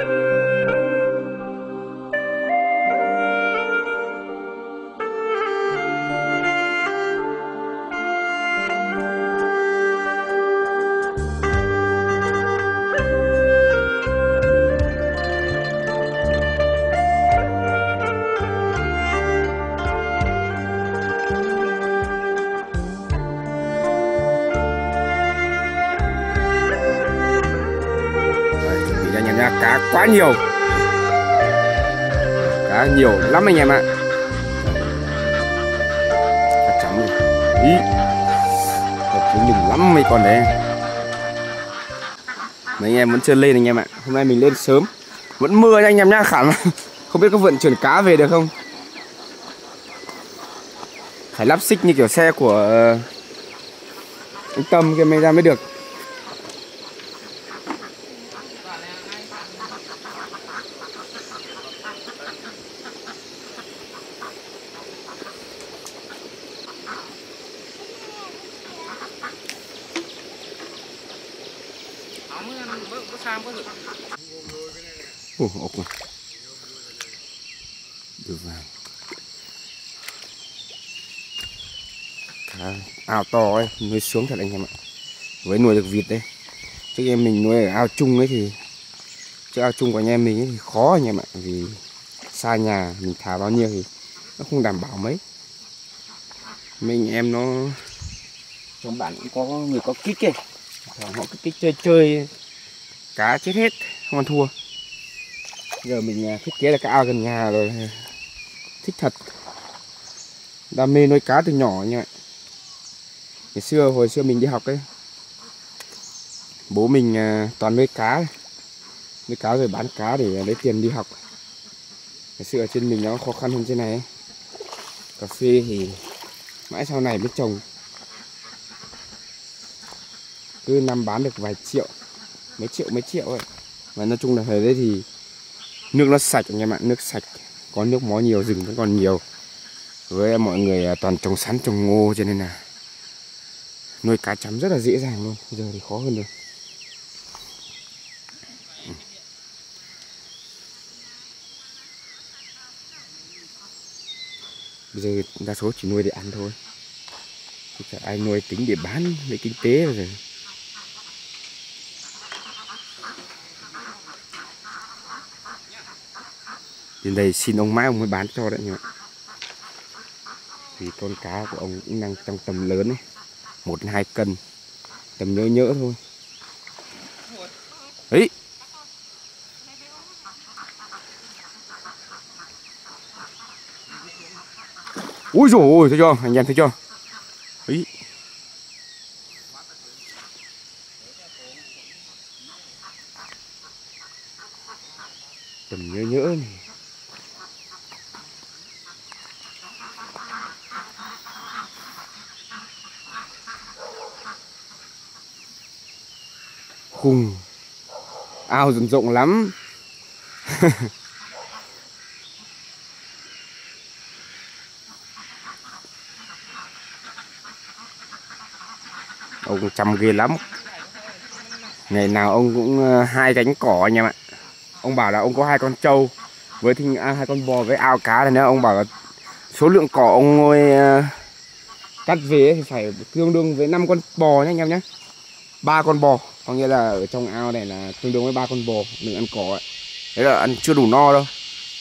Cá quá nhiều, cá nhiều lắm anh em ạ. Cá chấm này, ý, hợp với mình lắm mấy con đấy. Mấy anh em vẫn chưa lên anh em ạ. Hôm nay mình lên sớm, vẫn mưa nha anh em nhá. Khả năng không biết có vận chuyển cá về được không. Phải lắp xích như kiểu xe của anh Tâm kia mới ra mới được. Ồ, được vào. Cá ao to ấy, nuôi sướng thật anh em ạ. Với nuôi được vịt đấy. Trước em mình nuôi ở ao chung ấy thì chứ ao chung của anh em mình ấy thì khó anh em ạ. Vì xa nhà mình thả bao nhiêu thì nó không đảm bảo mấy. Mình em nó trong bản cũng có người có kích kìa. Họ cứ kích chơi cá chết hết, không ăn thua. Giờ mình thiết kế là cái ao gần nhà rồi, thích thật. Đam mê nuôi cá từ nhỏ như vậy. Hồi xưa mình đi học ấy, bố mình toàn nuôi cá rồi bán cá để lấy tiền đi học. Ngày xưa ở trên mình nó khó khăn hơn trên này ấy. Cà phê thì mãi sau này mới trồng, cứ năm bán được vài triệu, mấy triệu ấy. Và nói chung là thời đấy thì nước nó sạch anh em ạ, nước sạch, có nước mó nhiều, rừng vẫn còn nhiều. Với mọi người toàn trồng sắn trồng ngô cho nên là nuôi cá chấm rất là dễ dàng luôn. Giờ thì khó hơn rồi. Bây giờ đa số chỉ nuôi để ăn thôi, chứ chả ai nuôi tính để bán để kinh tế rồi. Đến đây xin ông mãi ông mới bán cho đấy nhỉ. Vì con cá của ông cũng đang trong tầm lớn ấy, 1-2 cân, tầm nhỡ thôi. Ấy. Ui dồi ôi, thấy chưa? Anh em thấy chưa? Ấy. Tầm nhỡ này. Khùng. Ao rộng lắm. Ông chăm ghê lắm. Ngày nào ông cũng 2 gánh cỏ anh em ạ. Ông bảo là ông có 2 con trâu với 2 con bò với ao cá này nữa. Ông bảo là số lượng cỏ ông nuôi cắt về thì phải tương đương với 5 con bò nhé anh em nhé. 3 con bò, có nghĩa là ở trong ao này là tương đương với 3 con bò đừng ăn cỏ ấy. Đấy là ăn chưa đủ no đâu.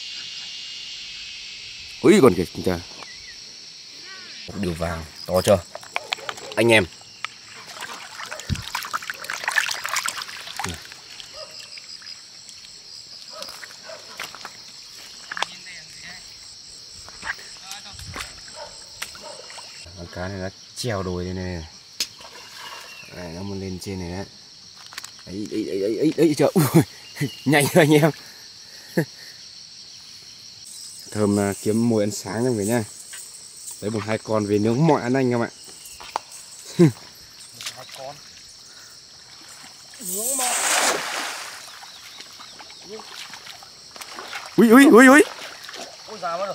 Úi còn kìa trời. Điều vàng to chưa anh em. Con cá này nó treo đồi đây này. Đấy, nó muốn lên trên này đấy. Ấy trời. Ui, nhanh rồi anh em. Thơm kiếm mồi ăn sáng trong về nha. Lấy 1-2 con về nướng mọi ăn anh em ạ. 2 con. Nướng mà. Ui. Ôi già mất rồi.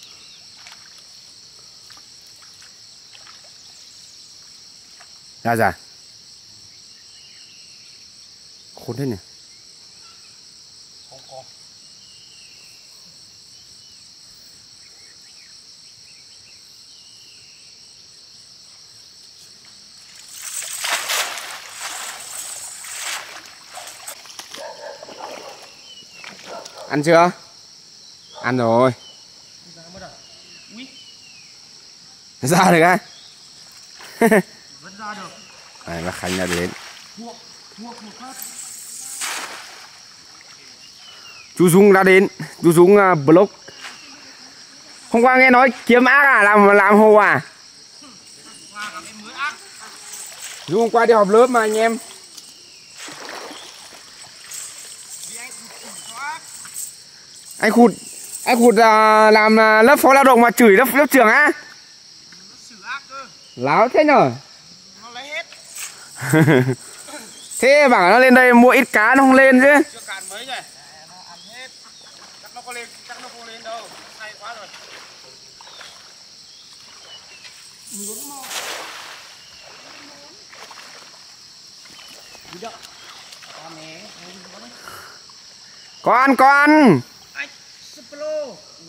Ra. Khốn thế nhỉ. Không có. Ăn chưa? Ăn rồi. Ra được á? Vẫn ra được. Này là Khánh đã đến. Buộc một phát. Chú Dũng đã đến. Chú Dũng block. Hôm qua nghe nói kiếm ác à? Làm hồ à? Dũng hôm qua đi họp lớp mà anh em. Anh khụt làm lớp phó lao động mà chửi lớp trưởng á? Láo thế nhở? Nó lấy hết. Thế bảo nó lên đây mua ít cá nó không lên chứ. Chưa cạn mấy rồi. Nó ăn hết. Chắc nó có lên, chắc nó không lên đâu. Nó say quá rồi. Nướng mò. Đi đâu? Con né. Có ăn. Anh Suplo.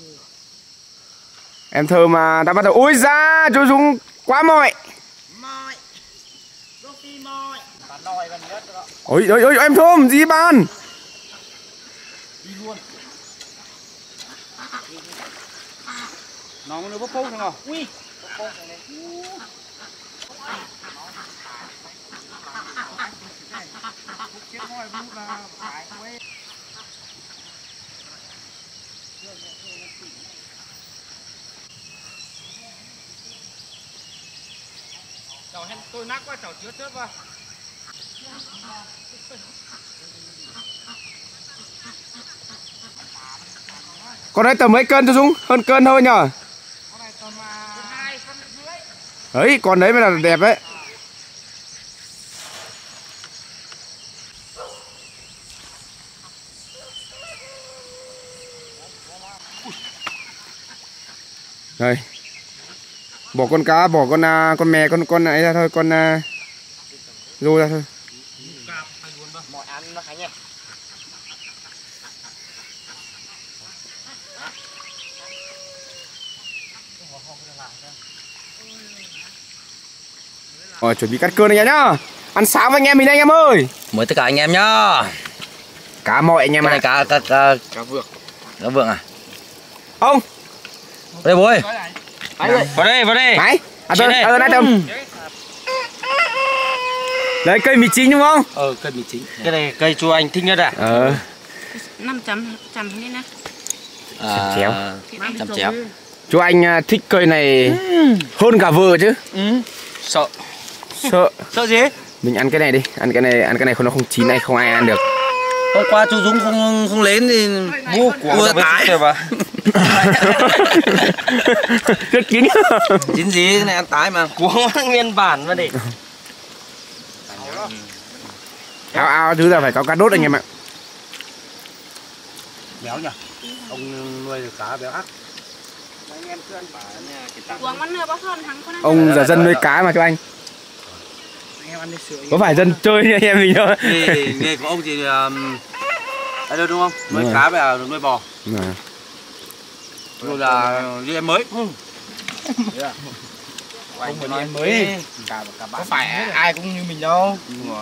Em thơ mà đã bắt đầu. Ui da, chú Dũng quá mỏi. Mỏi. Rocky mỏi. Bạn nòi gần nhất đó. Ôi em thơm gì bạn? Đi luôn. Nó nó bốc phốt không? Ui. Bốc phốt này. Chết hỏi bút là phải quay. Cháu hen tôi nát quá cháu chứa chết vào. Con đấy tầm mấy cân chú Dũng? Hơn cân thôi nhở? Con này tầm 2 cân rưỡi. Đấy, con đấy mới là đẹp đấy. Đây. Bỏ con cá, bỏ con mè, con ấy ra thôi, con rô ra thôi. Mọi ăn nó khá nhẹ. Rồi chuẩn bị cắt cơm này nhá. Ăn sáng với anh em mình đây anh em ơi. Mời tất cả anh em nhá. Cá mọi anh em Cái này ạ. cá vượng. Cá vượng à? Ông. Đây bố ơi. Vào đây. Đấy. Nãy tầm. Đấy cây mì chính đúng không? Cây mì chính. Cái này cây chua anh thích nhất à? 500 như này. Chéo. Chăm chéo. Chú anh thích cây này hơn cả vợ chứ. Sợ. Sợ gì? mình ăn cái này đi, ăn cái này không, nó không chín này không ai ăn được. Hôm qua chú Dũng không lên thì mua tái. Rất chín. Chín gì cái này ăn tái mà. Cuống nguyên bản mà để. Ao thứ là phải có cá đốt anh em ạ. Béo nhỉ? Ông nuôi được cá béo ác. Uống mất nửa bó hơn thắng con. Ông giờ dân nuôi cá mà cho anh. Em ăn đi sữa. Có phải dân chơi như anh em mình đâu. Nghề của ông thì ở đâu đúng không? Nuôi cá và nuôi bò. Rồi là đi em mới. Ông phải đi em mới. Có phải ai cũng như mình đâu.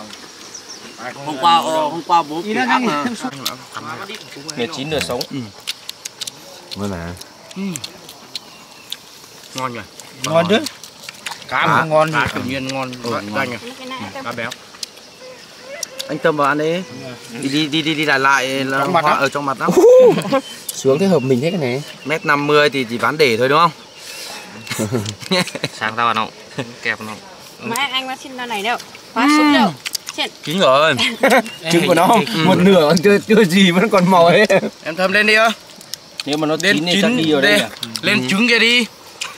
Hôm qua bố bị ác mà. Nửa chín nửa sống. Mới là Ngon nhỉ? Ngon chứ. Cá mà ngon thì tự nhiên ngon anh nhỉ? Cá béo. Anh Tâm vào ăn đi. Đi lại là hoa ở trong mặt lắm. xuống thế hợp mình thế cái này. 1m50 thì chỉ bán để thôi đúng không? Sáng tao ăn không? Kẹp không? Mấy anh mà xin này đâu. Quá súng đâu. Chín rồi. Trứng của nó một nửa chưa gì vẫn còn màu ấy. Em thơm lên đi ơ. Nếu mà nó chín thì chắc đi ở đây. Lên trứng kia đi.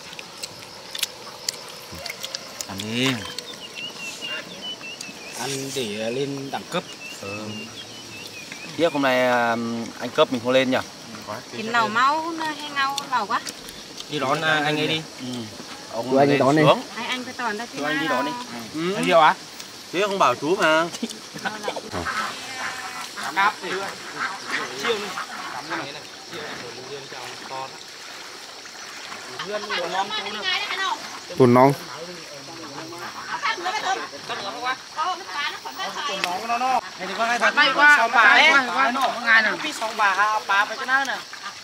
Ăn đi. Ăn để lên đẳng cấp. Tiếc hôm nay anh cấp mình không lên nhỉ? Thịt lẩu máu hay ngau lẩu quá. Đi đón anh ấy đi. Ông anh đón đi. Anh phải toàn ra thế. Anh đi đón đi. Anh đi đâu á? Tiếc không bảo chú mà. cáp thì chiêu đi cắm cái này chiêu đường chào con đường non tuần nong này thì con này thật may quá bà ấy qua nổ ngày nào biết xong bà phải cái nào nè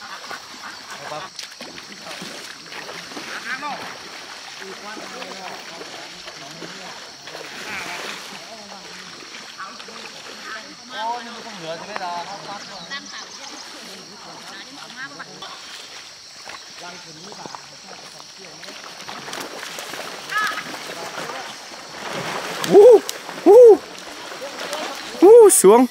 xuống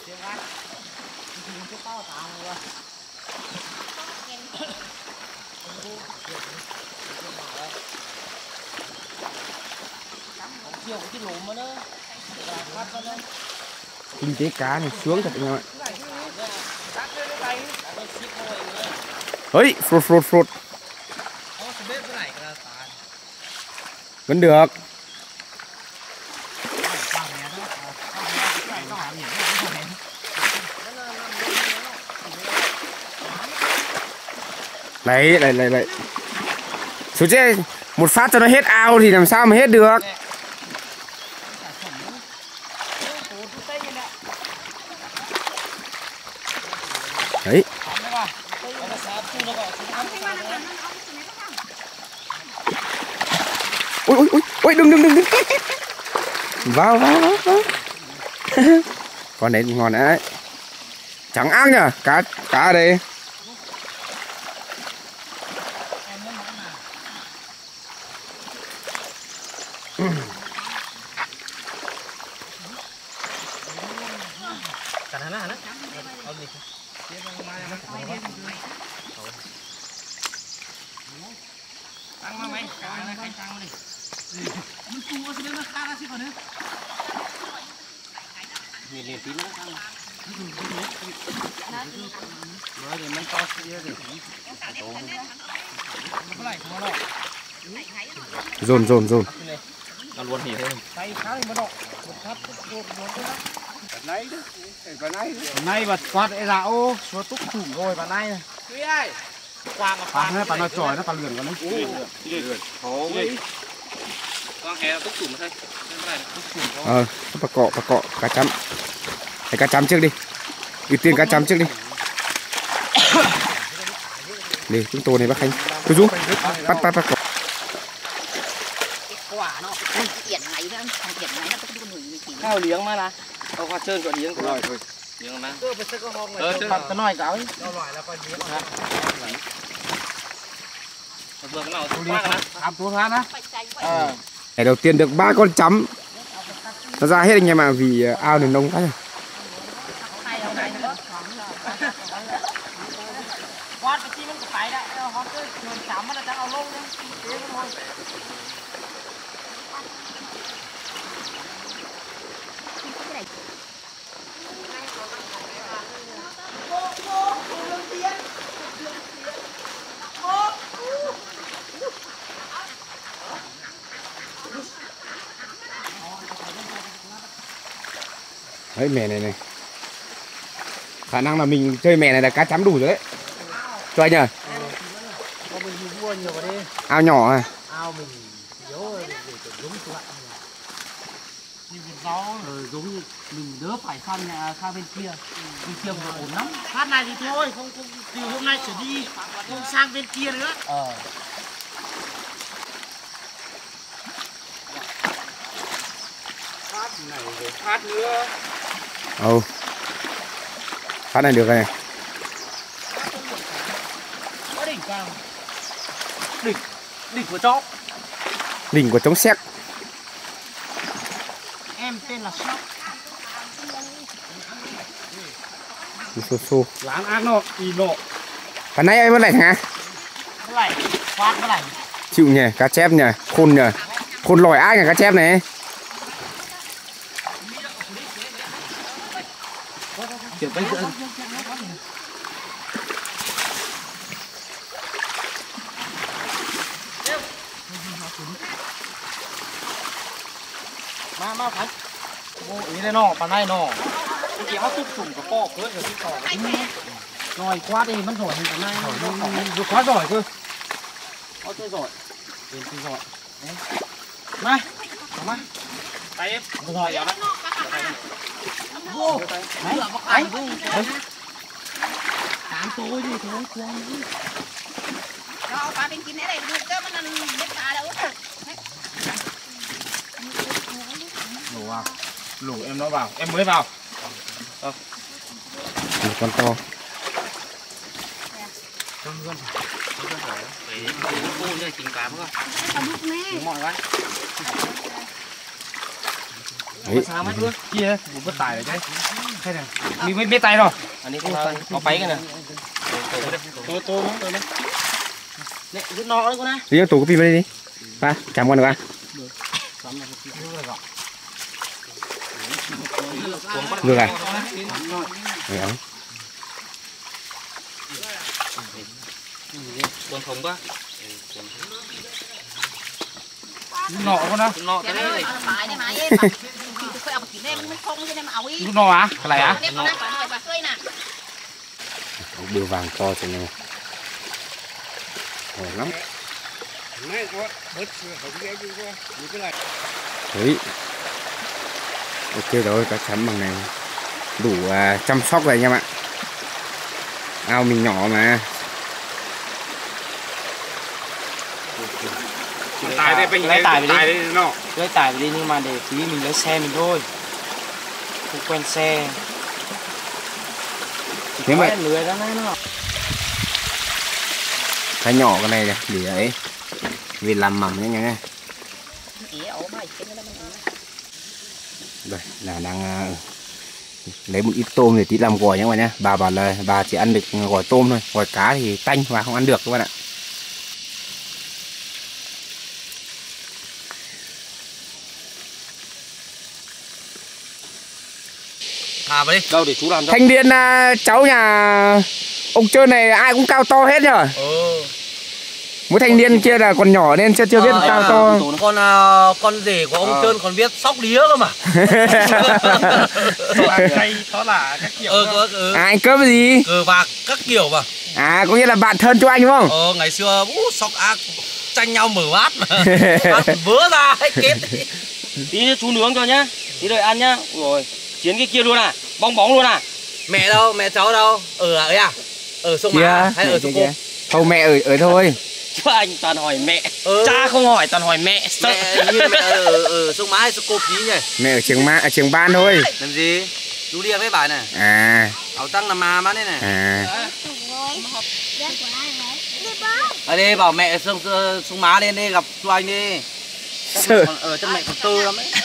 kinh tế cá này xuống thật anh em ạ. Ấy phụt vẫn được. Lấy số chứ một phát cho nó hết ao thì làm sao mà hết được. Đấy. Ôi đừng. Vào. Con đấy ngon đấy. Trắng ác nhỉ, cá ở đây. Dồn ăn luôn thì thôi nay bật quạt để dạo số túc thủ rồi bà nay bà nó tròi nó bà lườn con đấy con hè túc thủ mà thôi bà cọ cá chấm. Hãy cá chấm trước đi. Ưu tiên cá chấm trước đi. Đi chúng tôi này bác Khánh. Tôi giúp bắt cọ. Cao liếng mà là có hoa trơn có liếng rồi thôi liếng mà cái nói cáo ấy vừa cái nào Ngày đầu tiên được 3 con chấm. Nó ra hết anh em ạ, vì ao này nông quá rồi. Đấy mẻ này khả năng là mình chơi mẻ này là cá chấm đủ rồi đấy cho anh ơi. Ao nhỏ à? ao mình yếu để giống các bạn như vườn rau giống như mình đỡ phải sang bên kia vừa ổn lắm. Phát này thì thôi không từ hôm nay trở đi không sang bên kia nữa. Phát này rồi phát nữa. Phát này được này. Có đỉnh cao. Đỉnh của chó. Đỉnh của trống sét. Em tên là Sóc. Xô. Láng ác nọ, y nọ. Cả nãy em mới lạnh hả? Lạnh, phát nó lạnh. Chịu nhỉ, cá chép nhỉ, khôn nhỉ. Khôn lòi ác nhỉ cá chép này. kiểu bây giờ mà phải. Ý đây nọ, bàn này nọ. chỉ hấp túc sủng có po cỡ rồi cái cỏ rồi quá đi mất rồi hôm nay nó quá giỏi cơ chơi giỏi chơi giỏi mai mai tay em rồi vậy đấy vô đấy anh tám tôi đi thôi quăng Đó, ba bên kia này được cơ mà nó biết ta đâu. Lù à? Lù em nó vào, em mới vào. Một con to. Đấy. Sao mắt luôn? Kia, một bất tài rồi đấy. Thế này, mình mới biết tay rồi. Anh ấy có váy cái này. Tôi đấy. Nè, rút nó đấy con này. Đi tủ cái pin vào đây đi. Ba, chạm con được à? Được à? Đấy. Con thống quá. Nọ con đó. Nọ cái này. Rút nọ á? Cái này á? Đưa vàng to thế này. Ngon lắm. Đấy. Ok rồi, cá chấm bằng này đủ chăm sóc rồi anh em ạ. Ao mình nhỏ mà. Lấy tải về đi nó. Lấy tải về đi nhưng mà để tí mình lấy xe mình thôi. Không quen xe. Nếu mà lưới đó nó. cá nhỏ cái này để ấy vì làm mầm nhé nha. Đây là đang lấy một ít tôm để tí làm gỏi nhé các bạn nhé. Bà bảo là bà chỉ ăn được gỏi tôm thôi, gỏi cá thì tanh và không ăn được các bạn ạ. À vào đi, đâu để chú làm cho. Thanh niên cháu nhà ông Trơn này ai cũng cao to hết nhở. Mỗi thanh niên kia là còn nhỏ nên chưa biết cao to. Con rể của ông Trơn còn biết sóc đĩa cơ mà. Hay đó là các kiểu. Anh cướp cái gì? Cờ bạc các kiểu mà. À có nghĩa là bạn thân cho anh đúng không? Ngày xưa sóc ác tranh nhau mở bát mà. Bát vỡ ra hết kết. Tí chú nướng cho nhá. Tí đợi ăn nhá. Rồi, chiến cái kia luôn à? Bong bóng luôn à? Mẹ đâu? Mẹ cháu đâu? Ở ấy à? Ở sông Má hay ở sông Cô? Không, mẹ ở thôi. Chứ anh toàn hỏi mẹ. Cha không hỏi toàn hỏi mẹ. Mẹ ở sông Má hay sông Cô ký nhỉ? Mẹ ở trường ban thôi. Làm gì? Chú đi với bài này. À. Áo tăng làm mà đấy này. À. Ở đây bảo mẹ sông Má lên đây gặp chú anh đi. Sợ. Ở trong mẹ còn tư lắm ấy.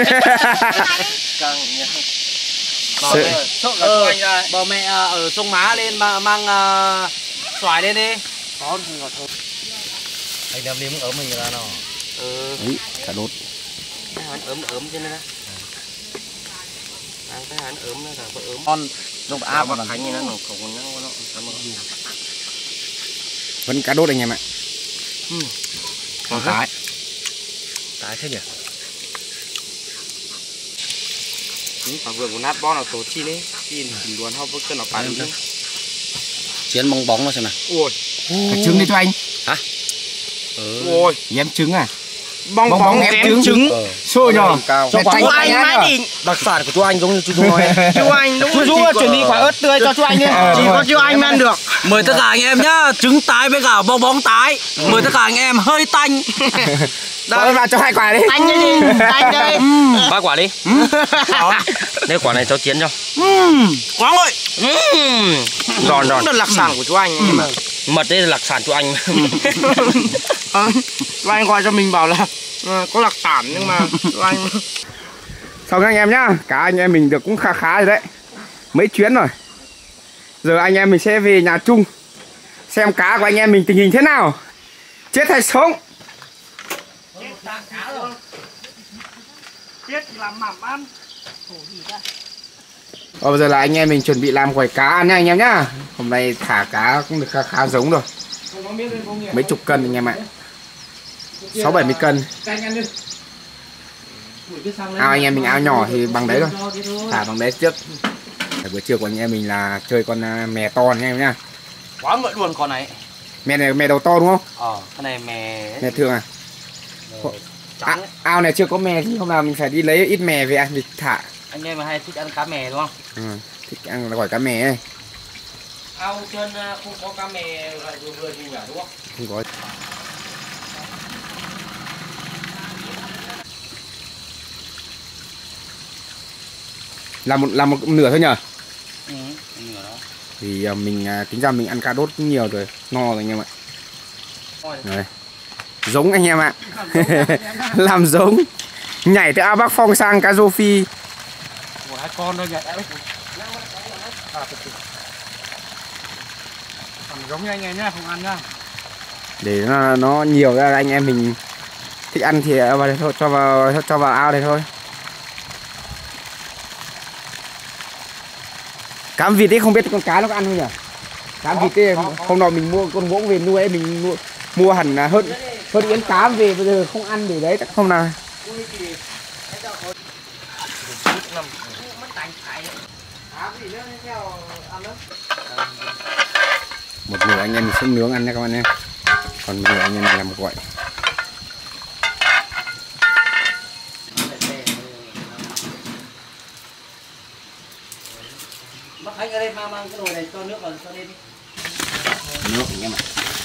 Bảo mẹ ở sông Má lên mà mang xoài lên đi. Có ngọt thôi. Anh đem liếm ấm mình ra nào. Đấy, cả đốt. Hắn ấm trên đây nè. Ăn cái hắn ấm nó là có ấm. Con dùng a vào khánh như nó không còn nó vẫn cá đốt anh em ạ. Còn cái. Cái thế nhỉ? Còn vừa một nát bó nào tổ chi đấy, chi luôn không có cân nào phải nữa. Chiến bong bóng nó xem nào. Ui, cái trứng đi cho anh. Hả? Ôi, em trứng à? Bong bóng ém trứng. Xôi nhờ. Cho chú anh mãi đi. Đặc sản của chú anh giống như chú nói. Chú anh đúng rồi. Chú chuẩn bị quả ớt tươi cho chú anh đi. Chỉ có chú anh ăn được. Mời tất cả anh em nhá, trứng tái với cả bong bóng tái. Mời tất cả anh em hơi tanh. Đây vào cho 2 quả đi. Anh đi, anh đây. 3 quả đi. Đây quả này cháu Chiến cho. Quá ngồi. Giòn. Đó là đặc sản của chú anh. Mật đây là đặc sản chú anh. Chú anh gọi cho mình bảo là có đặc sản nhưng mà chú anh. Xong anh em nhá, cả anh em mình được cũng khá rồi đấy. Mấy chuyến rồi. Giờ anh em mình sẽ về nhà chung xem cá của anh em mình tình hình thế nào. Chết hay sống. Chết làm mắm ăn. Bây giờ là anh em mình chuẩn bị làm gỏi cá ăn nha anh em nhá. Hôm nay thả cá cũng được khá giống rồi. Mấy chục cân anh em ạ. 60-70 cân. Ao anh em mình ao nhỏ thì bằng đấy thôi. Thả bằng đấy trước. Bữa trưa của anh em mình là chơi con mè to nha em nhá. Quá ngợi luôn con này. Mè này mè đầu to đúng không? Cái này Mè thường à? Trắng Ao này chưa có mè thì hôm nào mình phải đi lấy ít mè về ăn, mình thả. anh em hay thích ăn cá mè đúng không? Thích ăn gỏi cá mè ấy. Ao trên không có cá mè lại vừa vừa gì nhỉ đúng không? Không có. Làm một nửa thôi nhờ. Nửa đó. Thì mình tính ra mình ăn cá đốt cũng nhiều rồi, no rồi anh em ạ. Rồi. Giống anh em ạ. Làm giống. Nhảy từ ao Bắc Phong sang cá rô phi. Một hai con thôi nhỉ. Còn giống như anh em nhá, không ăn nhá. Để nó nhiều ra anh em mình thích ăn thì vào đây thôi, cho vào ao đây thôi. Cám vịt ấy không biết con cá nó có ăn không nhỉ? Cám vịt ấy hôm nọ mình mua con muỗng về nuôi ấy, mình mua hẳn hơn yến cám về, bây giờ không ăn để đấy chắc không nào. Một nửa anh em mình sẽ nướng ăn nha các bạn nhé, còn một nửa anh em mình làm một gọi. Bác Khánh ở đây mang cái nồi này cho nước vào cho lên đi. Nước anh em ạ.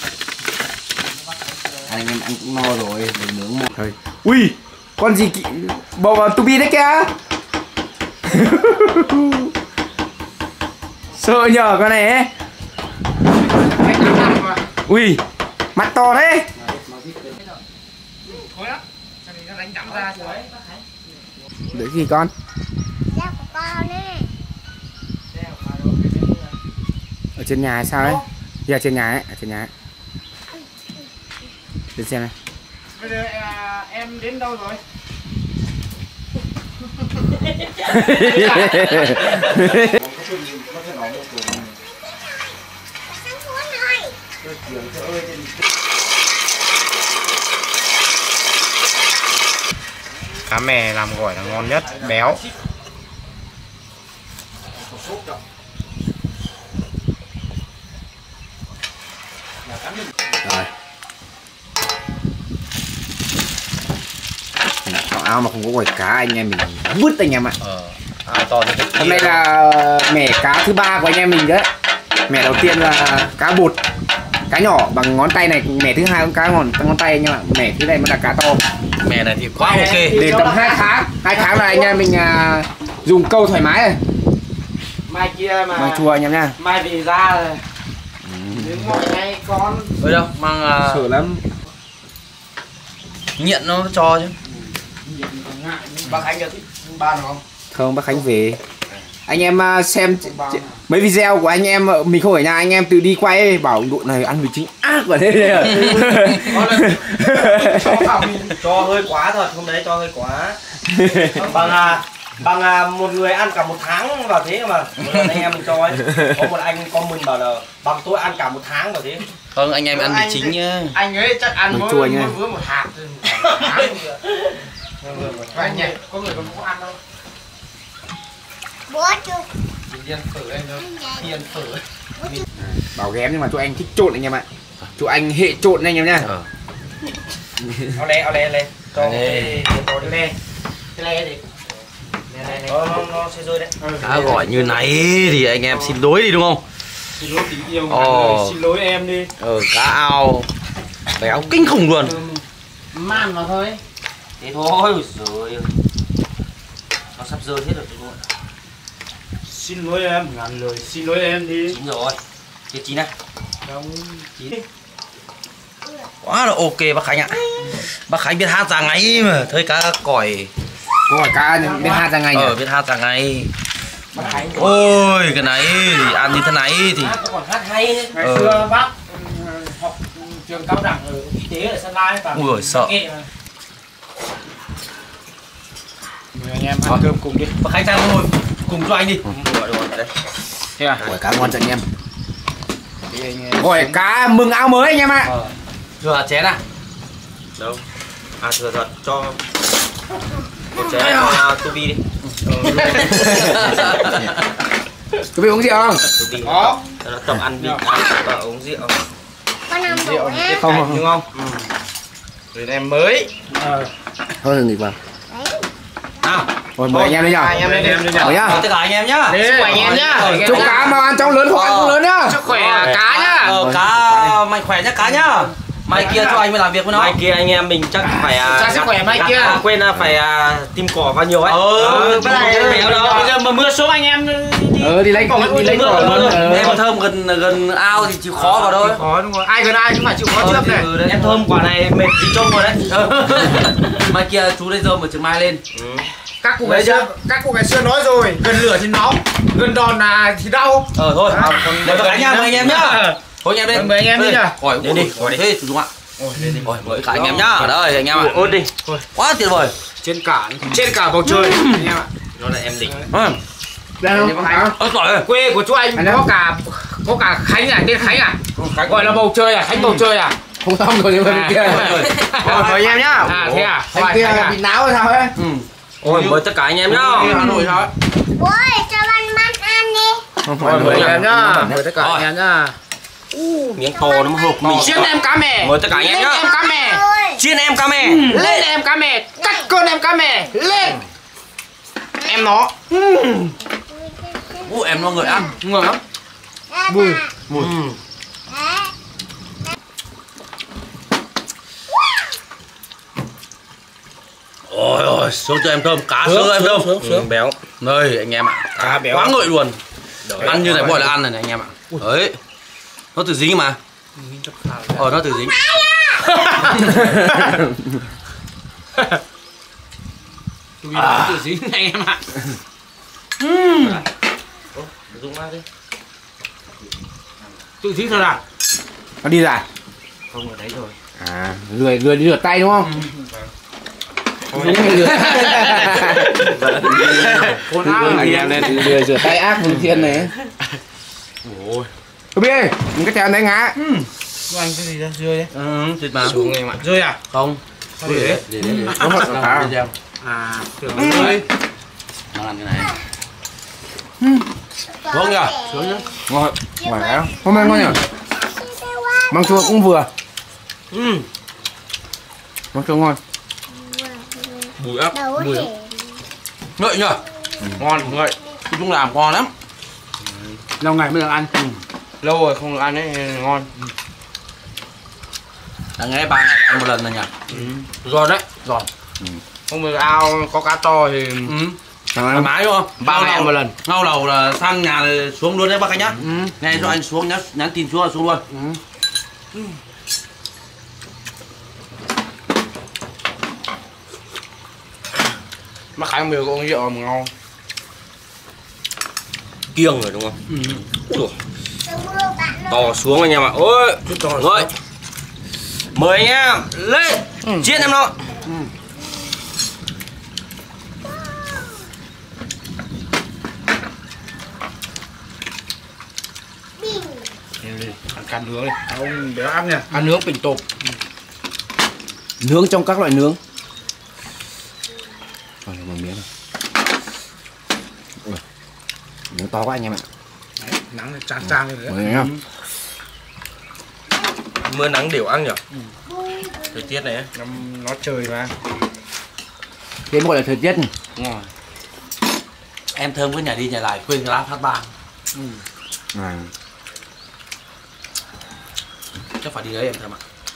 Anh em ăn cũng no rồi, mình nướng một thôi. Ui, con gì bò vào tubi đấy kìa. Sợ nhờ con này ấy. Ui, mặt to thế. Để gì con? Ở trên nhà hay sao ấy? Giờ trên nhà ấy, ở trên nhà ấy. Đến xem này. Bây giờ em đến đâu rồi? Cá mè làm gỏi là ngon nhất, béo. Rồi. Ao mà không có gỏi cá anh em mình vứt anh em ạ. To thì hôm nay là mẻ cá thứ 3 của anh em mình đấy. Mẻ đầu tiên là cá bột, cá nhỏ bằng ngón tay này, mẻ thứ 2 cũng cá ngón tay anh em ạ. Mẻ thứ này mới là cá to. mè này thì quá ok. Để tầm 2 tháng là anh em mình dùng câu thoải mái rồi. Mai kia mà Mang chua anh em nha. mai về ra rồi. Đến mọi ngày con. Ở đâu mang Sợ lắm. nghiện nó cho chứ. Bác Khánh có thích ba nó không? Không, bác Khánh về. Anh em xem mấy video của anh em mình không ở nhà, anh em tự đi quay ấy, bảo độ này ăn mì chính ác vào thế. Cho hơi quá thật, hôm đấy cho hơi quá. Bằng một người ăn cả một tháng vào thế mà. Một lần anh em mình cho ấy. Có một anh comment bảo là bằng tôi ăn cả một tháng vào thế. Vâng, anh em ăn mì chính nhá. Anh ấy chắc ăn chua nhá. mỗi một hạt thôi. Và anh nhỉ, có người còn không ăn đâu. Bố chú. Điên phở anh đâu. Điên phở. Bảo ghém nhưng mà tụi anh thích trộn anh em ạ. Tụi anh hệ trộn anh em nhá. Ao le. Cho cái đi le. Cái le gì? Nó sẽ rơi đấy. Cá gọi như này thì anh em xin lỗi đi đúng không? Xin lỗi tình yêu. Xin lỗi em đi. Cá ao béo kinh khủng luôn. Man mà thôi. Thế thôi rồi. Nó sắp rơi hết rồi các bạn. Xin lỗi em, ngàn lời xin lỗi em đi. Chín rồi. Chưa chín à? Không chín. Quá là ok bác Khánh ạ. Bác Khánh biết hát ra ngay mà. Thấy cá còi. Có cá biết hát ra ngay nhỉ? Biết hát ra ngay. Bác Khánh. Ôi cái này thì ăn như thế này thì Còn hát hay đấy. Ngày xưa bác học trường cao đẳng ở y tế ở Sơn La và ui giời sợ. Mời anh em ăn cơm cùng đi. Bác Khánh sang ngồi cùng cho anh đi. Được đấy. Thế à? Gỏi cá ngon cho anh em. Gỏi cá mừng áo mới anh em ạ. Thừa chén à? Đâu? À thừa thật cho một chén tubi đi. Có biết uống rượu không? Có. Tập ăn vịt, uống rượu. Con làm Rượu đủ nhá. Không. đúng không? Rồi em mới. Thôi nghỉ vào. Nào. Rồi mời anh em đi nhá. Anh em lên đi. Mời nhá. Tất cả anh em nhá. Đi. Chúc anh em nhá. Chúc cá mau ăn trong lớn không ăn cũng lớn nhá. Sức khỏe cá nhá. Cá mạnh khỏe nhá cá nhá. Mai kia cho anh mới làm việc với nó. Mai kia anh em mình chắc phải Cho sức khỏe mai kia. quên là phải tìm cỏ vào nhiều ấy. Cái này béo đó. Bây giờ mà mưa xuống anh em Đi lấy cỏ luôn. Em thơm gần ao thì chịu khó vào thôi. Khó đúng rồi. Ai gần ai cũng phải chịu khó trước này. Em thơm quả này mệt tí trông rồi đấy. Mai kia chú lấy rơm ở trường Mai lên. Các cụ ngày xưa nói rồi, gần lửa thì nóng, gần đòn là thì đau. Thôi. Mời tất cả anh em nhá. Thôi anh em lên. Mời anh em đi nhá. Hỏi đi. Thế chú Dũng ạ. Rồi mời cả anh em nhá. Đây anh em ạ. Ôn đi. Quá tuyệt vời. Trên cả bầu trời anh em ạ. Nó là em đỉnh. Đây không? Rồi. Quê của chú anh có cả Khánh à, tên Khánh à? Gọi là bầu trời à, Khánh bầu trời à? Không xong rồi nhưng mà kia. Rồi mời em nhá. Thế à? Anh kia bị náo hay sao ấy? Ôi mời tất cả anh em nhá. Hà Nội thôi. Ôi, cho bạn ăn ăn đi. Rồi mời em nhá. Mời tất cả anh em nhá. Miếng to nó hộp mình. Chiên em cá mè. Mời tất cả anh em nhá. Em cá mè. Chiên em cá mè. Lên em cá mè. Cắt cơn em cá mè. Lên. Em nó. Em nó người ăn. Ngon lắm. Mùi. Ôi xuống cho em thơm cá sướng em thơm. Béo. Đây anh em ạ. Cá béo. Quá ngợi luôn. Ăn như này gọi là ăn này anh em ạ. Đấy. Nó từ dính mà. Nó từ dính. Tự dính anh em ạ. Dùng ra đi. Tự dính thôi à? Nó đi ra. Không ở đấy rồi. À, lười đi rửa tay đúng không? Đúng rồi rửa. Anh em lên lười rửa tay ác Mường Thiên này. Ôi. Có biết ơi, mình cái chèo đấy ngã. Anh cái gì ra rơi đấy? Thịt mà. Xuống em ạ. Rơi à? Không. Để. Có thật hả? À, tưởng rơi. Nó ăn cái này. Xuống nhá. Xuống nhá. Ngon. Ngon lắm. Hôm nay ngon nhỉ? Măng chua cũng vừa. Măng chua ngon. Bùi ấp. Mùi. Ngậy nhỉ? Ngon, ngậy. Chúng làm ngon lắm. Lâu ngày mới được ăn. Lâu rồi không được ăn đấy, ngon. Đã nghe 3 ngày ăn một lần rồi nhỉ? Giòn đấy, giòn. Không được ao có cá to thì Thoải mái đúng không? 3 ngày ăn một lần. Ngao đầu là sang nhà là xuống luôn đấy bác anh nhá. Nghe cho anh xuống nhắn tin xuống là xuống luôn. Mà Khánh mới có uống rượu mà ngon. Kiêng rồi đúng không? Ui, to xuống anh em ạ. Ôi, rồi. Mời anh em lên. Chiên em nó. Ăn cá nướng đi. Ông béo ác nha. Ăn nướng bình tộp. Nướng trong các loại nướng. Rồi một miếng này. Ui, nướng to quá anh em ạ. Đấy, nắng trang lên đấy. Mời anh em. Mưa nắng đều ăn nhỉ? Thời tiết này Nó trời mà. Thế gọi là thời tiết. ngon. Em thơm cứ nhảy đi nhảy lại quên cái lá phát bang. À. Chắc phải đi đấy em thơm ạ.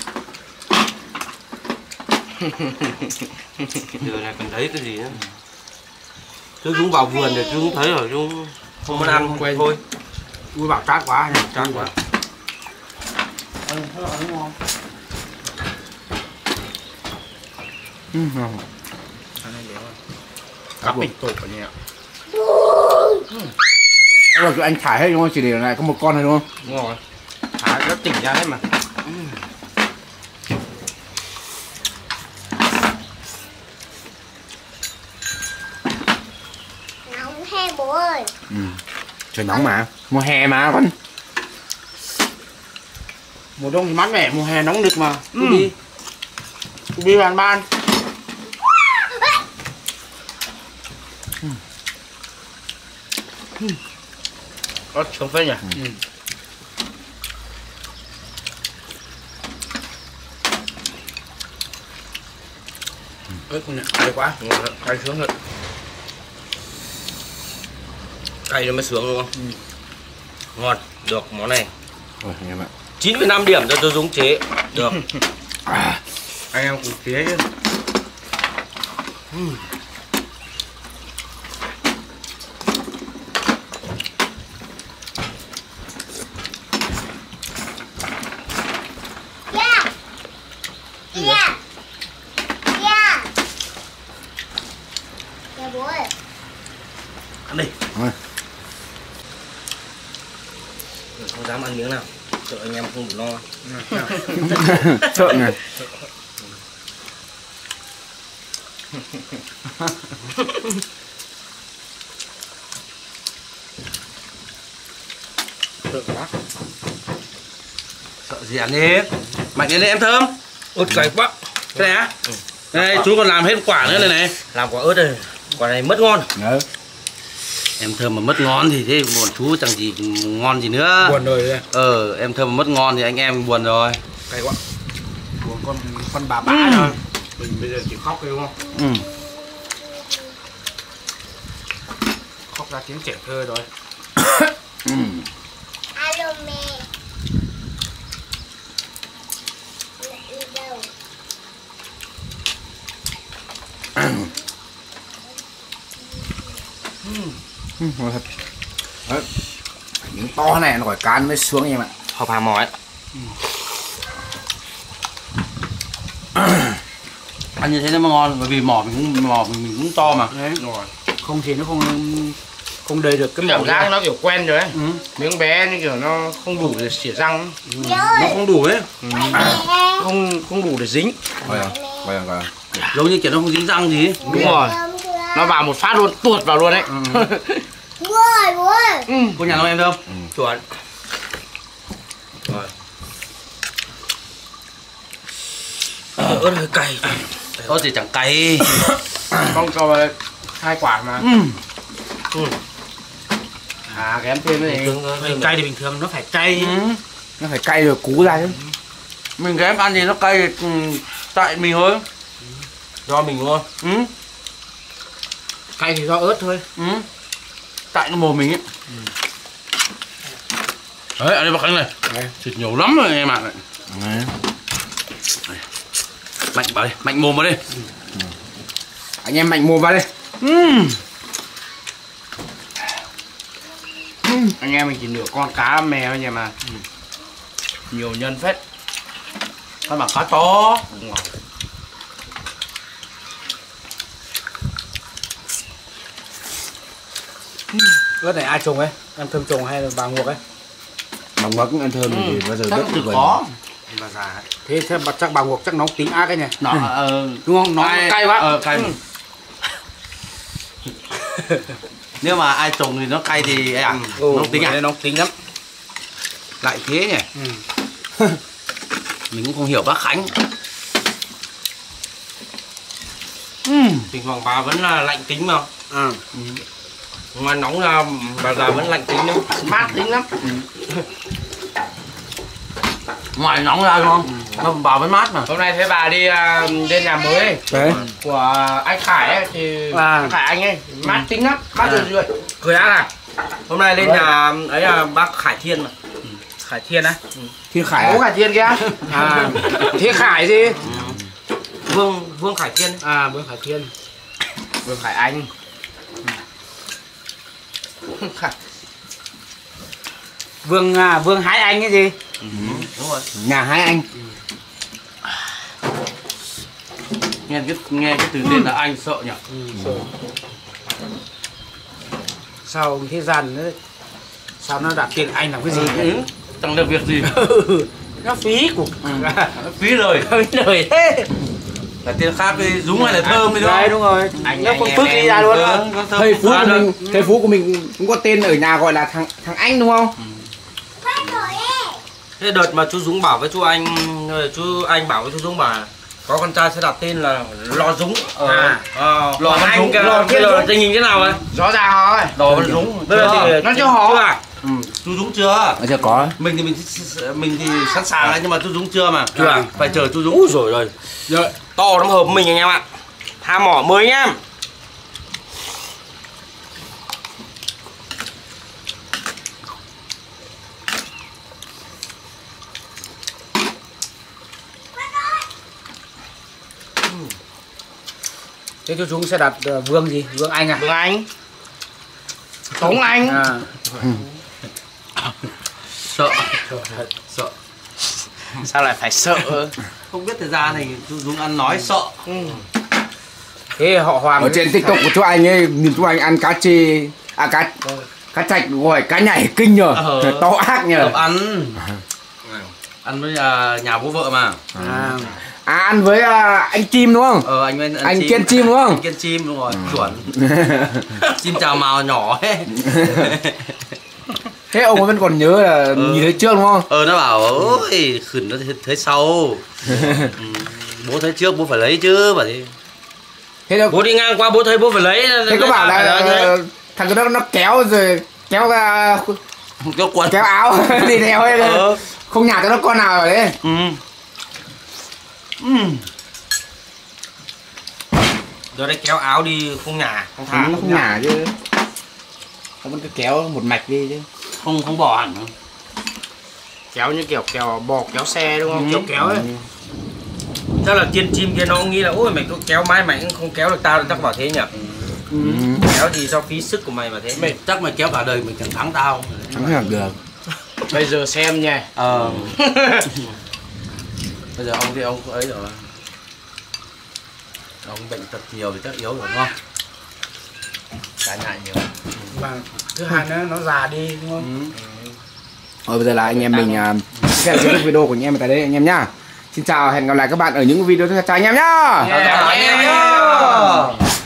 Giờ này cần thấy cái gì nữa. Chứ chúng vào vườn để chúng thấy rồi chúng không muốn ăn quên thôi. Ui bảo chát quá nhỉ. Chán quá. Ngon. Cá bình tộp ở nhà. Đó là anh thải hết đúng không? Chỉ để lại có một con này đúng không? Đúng rồi. Thả nó tỉnh ra hết mà. Nóng he bố ơi. Trời nóng mà. Mùa hè mà con. Mùa đông thì mát mẻ, mùa hè nóng nực mà. Đi ban. Có sướng phết nhỉ. Ơi con này cay quá. Cay sướng rồi. Cay nó mới sướng đúng không? Ngon, được món này. Rồi anh em ạ. 9,5 điểm cho tôi Dũng chế. Được. Anh em cùng phía chứ. Ăn đi. Rồi. Không dám ăn miếng nào. Sợ anh em không đủ no. Sợ này. Sợ quá. Sợ gì ăn đi. Mạnh lên đi em Thơm. Ớt cay quá. Cái này á? Đây chú còn làm hết quả nữa này này. Làm quả ớt đây. Quả này mất ngon. Đấy. Em Thơm mà mất ngon thì thế bọn chú chẳng gì ngon gì nữa. Buồn rồi. Em Thơm mà mất ngon thì anh em buồn rồi. Cay quá. Buồn con bà bã rồi. Mình bây giờ chỉ khóc thôi đúng không? Khóc ra tiếng trẻ thơ rồi. Alo mẹ. Mẹ đi đâu? Ngon thật. Đấy. Miếng to này nó phải cán mới xuống anh em ạ. Hộp hà mỏi. Ăn như thế nó mới ngon bởi vì mỏ mình cũng to mà. Đấy rồi. Không thì nó không đầy được cái Cảm mỏ giác ra. nó kiểu quen rồi ấy. Miếng bé như kiểu nó không đủ để xỉa răng. Nó không đủ ấy. Không đủ để dính. Vâng. Giống như kiểu nó không dính răng gì ấy. Đúng rồi. Nó vào một phát luôn, tuột vào luôn đấy. Có nhà nó em không? Chuẩn. Rồi. Ớt hơi cay. Ớt thì chẳng cay. Con cho 2 quả mà. À kém thêm cái này. Cay thì bình thường nó phải cay. Nó phải cay rồi cú ra chứ. Mình ghém ăn thì nó cay tại mình thôi. Do mình luôn. Cay thì do ớt thôi. Tại cái mồm mình ấy. Đấy, ăn đi bác anh này. Thịt nhiều lắm rồi em ạ. Mạnh vào đi, mạnh mồm vào đi. Anh em mạnh mồm vào đi. Anh em mình chỉ nửa con cá mè thôi nhỉ mà. Nhiều nhân phết. Cái mà cá to. Ớt này ai trồng ấy? Em Thơm trồng hay là bà Nguộc ấy? Mà ngọt cũng ăn thơm thì bao giờ Chắc rất từ tuyệt khó. Bà già ấy. Thế chắc bà Nguộc chắc nó tính ác ấy nhỉ? Nó Đúng không? Nó cay quá. Cay. Nếu mà ai trồng thì nó cay thì ấy à? Nó tính à? Nó tính lắm. Lại thế nhỉ? Mình cũng không hiểu bác Khánh. Thỉnh thoảng bà vẫn là lạnh tính mà. Ngoài nóng ra bà già vẫn lạnh tính nữa. Mát tính lắm. Ngoài nóng ra đúng không? Bà vẫn mát mà. Hôm nay thấy bà đi lên nhà mới ấy, đấy. của anh Khải ấy thì anh Khải anh ấy mát tính lắm, mát rồi. Cười ác à? Hôm nay lên nhà ấy là bác Khải Thiên mà. Khải Thiên á? Thiên Khải Bố à? Khải Thiên kia? À, Thiên Khải gì? Vương Khải Thiên ấy. À, Vương Khải Thiên. Vương Khải Anh. Vương Hải Anh cái gì? Đúng rồi. Nhà hai anh. Nghe cái từ tên là anh sợ nhỉ? Sợ. Sao thế gian nữa? Sao nó đặt tiền anh làm cái gì? Chẳng được việc gì. Nó phí của Phí lời. phí lời thế. Là tên khác cái Dũng hay là Thơm đi Đấy đúng rồi. Nó không phức đi ra luôn á. Thầy Phú của mình cũng có tên ở nhà gọi là thằng Anh đúng không? Thế đợt mà chú Dũng bảo với chú Anh bảo với chú Dũng bảo có con trai sẽ đặt tên là Lò Dũng. Lò Văn Dũng. Bây giờ tình hình thế nào rồi? Rõ ràng rồi. Lò Văn Dũng. Bây giờ thì nó cho họ. à? Chú Dũng chưa? Chưa có. Mình thì sẵn sàng đấy nhưng mà chú Dũng chưa mà. Chưa. Phải chờ chú Dũng. Úi rồi rồi. Rồi, to lắm hợp mình anh em ạ. Tha mỏ mới nhá. Thế chú chúng sẽ đặt Vương gì? Vương Anh à? Vương Anh. Tống Anh. À. Sợ. Sợ. Sao lại phải sợ? Không biết thời gian này chú Dũng ăn nói sợ. Thế họ Hoàng ở trên TikTok của chú Anh ấy, nhìn chú Anh ăn cá chê, cá chạch gọi cá nhảy kinh nhờ, to ác nhờ. Tập ăn. Ăn với nhà bố vợ mà. Ăn với anh Chim đúng không? Anh Kiên Chim đúng không? Anh Kiên Chim đúng rồi, chuẩn. Chim chào mào nhỏ ấy. Thế ông vẫn còn nhớ là nhìn thấy trước đúng không? Nó bảo ôi khửn nó thấy sau. Bố thấy trước bố phải lấy chứ bảo gì. Thế đâu Bố đi ngang qua bố thấy bố phải lấy. thế có bảo là thằng đó nó kéo rồi kéo quần kéo áo đi theo ấy, không nhả cho nó con nào rồi đấy. Rồi đây kéo áo đi không nhả, không thả. Nó không nhả chứ, nó vẫn cứ kéo một mạch đi chứ, không bỏ hẳn. Kéo như kiểu kéo bò kéo xe đúng không? Kéo ấy. Chắc là Kiên Chim kia nó cũng nghĩ là ôi mày cứ kéo mãi mày cũng không kéo được tao, chắc bảo thế nhỉ. Kéo thì do phí sức của mày mà thế. Chắc mày kéo cả đời mình chẳng thắng tao. thắng được. Bây giờ xem nha. Bây giờ ông thì ông ấy rồi. Ông bệnh tật nhiều thì chắc yếu rồi đúng không? Cả nhại nhiều. Và thứ hai nữa nó già đi đúng không? Bây giờ là anh em mình xem kết thúc video của anh em tại đây anh em nhá. Xin chào, hẹn gặp lại các bạn ở những video tiếp theo. Chào anh em nhá. Chào anh em nhá.